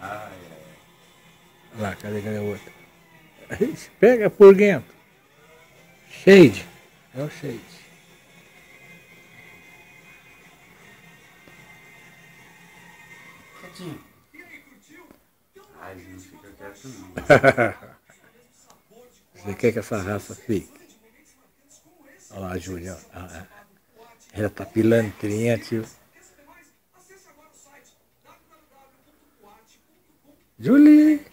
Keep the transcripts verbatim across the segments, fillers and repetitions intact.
Olha lá, cadê, cadê o outro? Pega por dentro. Shade. É o Shade. Quietinho. Ai, não fica quieto não. Você quer que essa raça fique? Olha lá a Júlia. Ela tá pilantrinha, tio. Julie!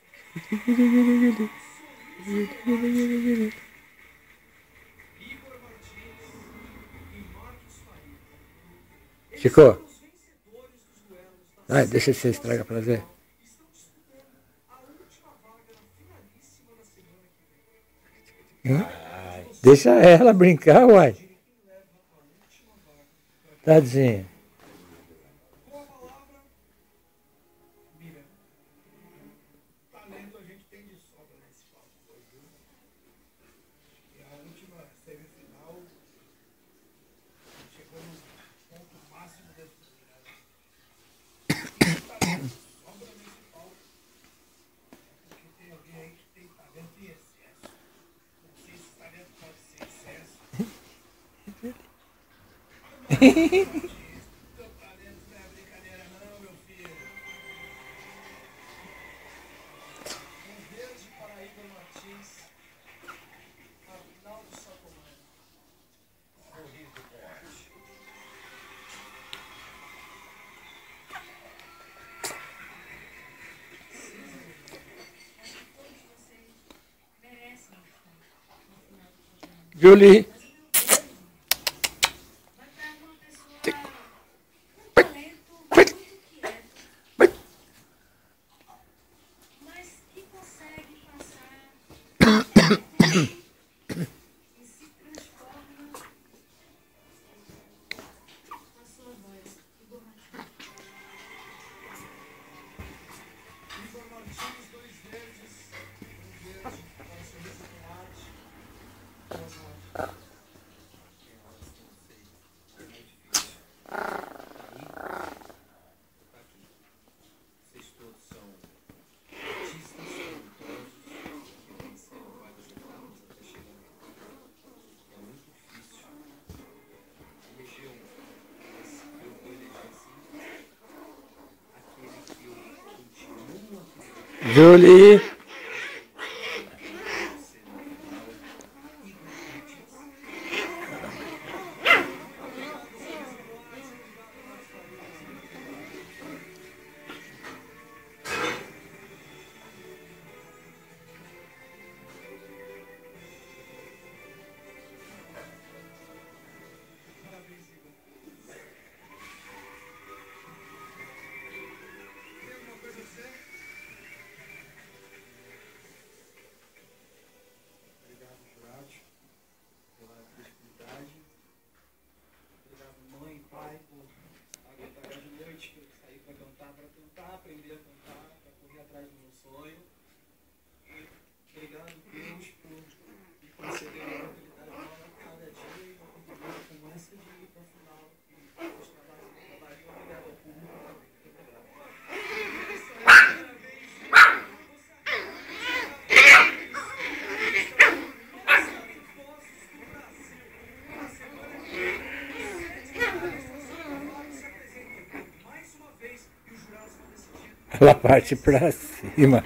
Chico! Vai, deixa você estraga pra ver. Hum? Deixa ela brincar, uai. Tadinha. Julie! Julie! Ela parte pra cima.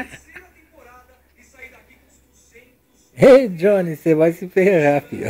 Ei, Johnny, você vai se ferrar, filho.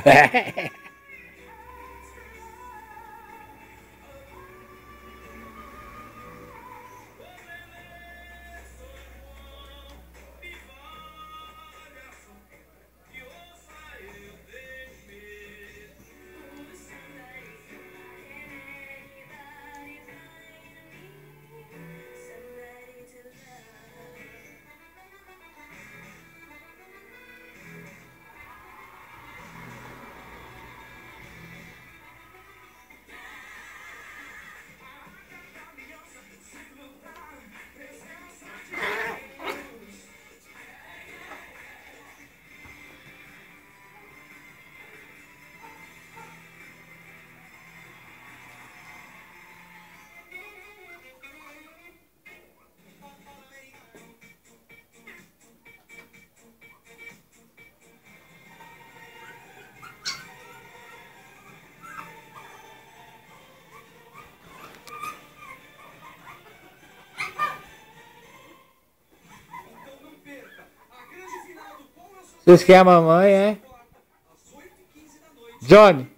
Vocês querem a mamãe, é? Johnny.